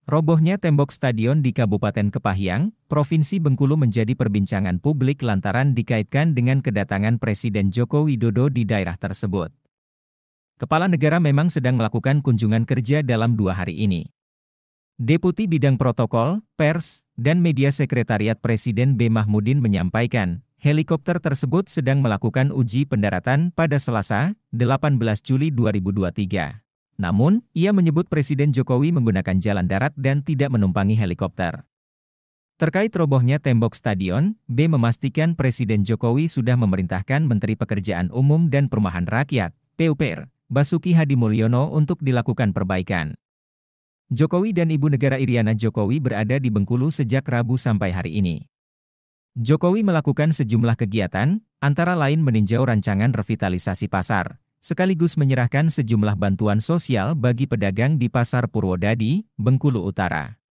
Robohnya tembok stadion di Kabupaten Kepahyang, Provinsi Bengkulu menjadi perbincangan publik lantaran dikaitkan dengan kedatangan Presiden Joko Widodo di daerah tersebut. Kepala negara memang sedang melakukan kunjungan kerja dalam 2 hari ini. Deputi Bidang Protokol, Pers, dan Media Sekretariat Presiden B. Mahmudin menyampaikan, helikopter tersebut sedang melakukan uji pendaratan pada Selasa, 18 Juli 2023. Namun, ia menyebut Presiden Jokowi menggunakan jalan darat dan tidak menumpangi helikopter. Terkait robohnya tembok stadion, B memastikan Presiden Jokowi sudah memerintahkan Menteri Pekerjaan Umum dan Perumahan Rakyat, PUPR, Basuki Hadimulyono untuk dilakukan perbaikan. Jokowi dan Ibu Negara Iriana Jokowi berada di Bengkulu sejak Rabu sampai hari ini. Jokowi melakukan sejumlah kegiatan, antara lain meninjau rancangan revitalisasi pasar, sekaligus menyerahkan sejumlah bantuan sosial bagi pedagang di Pasar Purwodadi, Bengkulu Utara.